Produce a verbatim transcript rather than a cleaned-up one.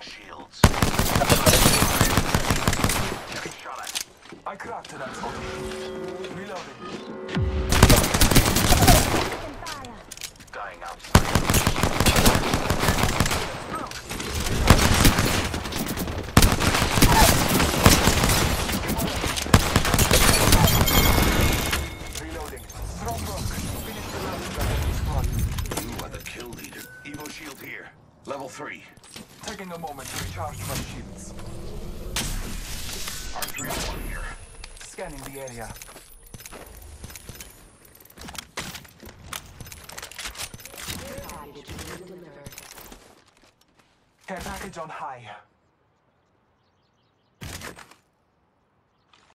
shields. Getting shot at. I cracked that smoke. Reloading. Dying outside. Reloading. Strong rock. Finish the last guy in the squad. You are the kill leader. Evo shield here. Level three. Taking a moment to recharge my shields. R three oh one here. Scanning the area. Care package on high.